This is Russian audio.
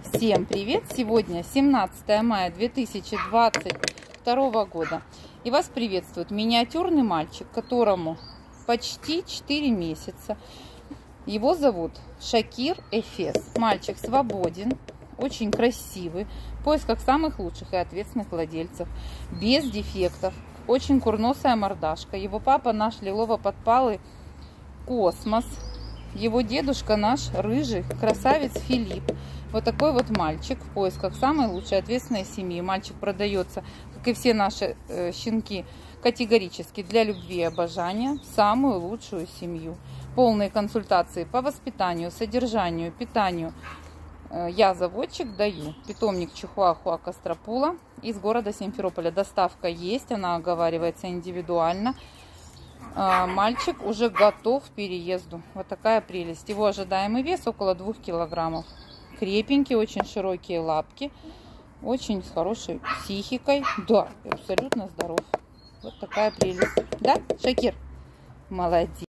Всем привет! Сегодня 17 мая 2022 года. И вас приветствует миниатюрный мальчик, которому почти 4 месяца. Его зовут Шакир Эфес. Мальчик свободен, очень красивый, в поисках самых лучших и ответственных владельцев, без дефектов, очень курносая мордашка. Его папа наш лилово-подпалый Космос. Его дедушка наш рыжий красавец Филипп. Вот такой вот мальчик в поисках самой лучшей ответственной семьи. Мальчик продается, как и все наши щенки, категорически для любви и обожания, самую лучшую семью. Полные консультации по воспитанию, содержанию, питанию я, заводчик, даю. Питомник Чихуахуа Костропула из города Симферополя. Доставка есть, она оговаривается индивидуально. Мальчик уже готов к переезду. Вот такая прелесть. Его ожидаемый вес около 2 килограммов. Крепенький, очень широкие лапки, очень с хорошей психикой. Да, абсолютно здоров. Вот такая прелесть. Да, Шакир? Молодец.